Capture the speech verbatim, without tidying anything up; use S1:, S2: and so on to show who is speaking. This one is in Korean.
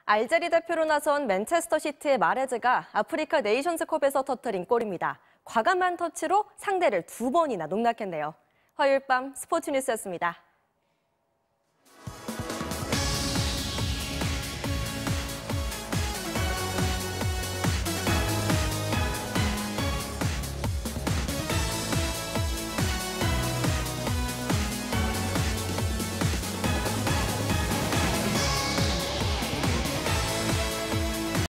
S1: 알제리 대표로 나선 맨체스터 시티의 마레즈가 아프리카 네이션스컵에서 터뜨린 골입니다. 과감한 터치로 상대를 두 번이나 농락했네요. 화요일 밤 스포츠 뉴스였습니다.